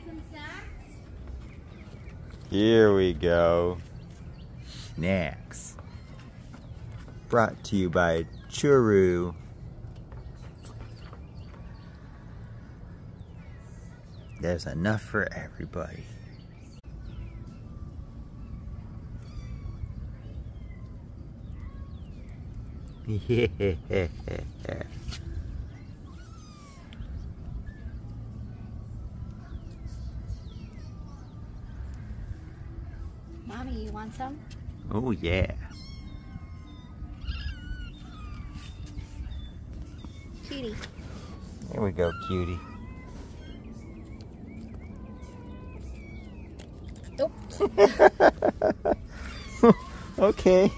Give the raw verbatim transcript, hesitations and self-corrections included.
some snacks? Here we go. Snacks. Brought to you by Churu. There's enough for everybody. Yeah. Mommy, you want some? Oh yeah. Cutie. There we go, cutie. Nope. Okay.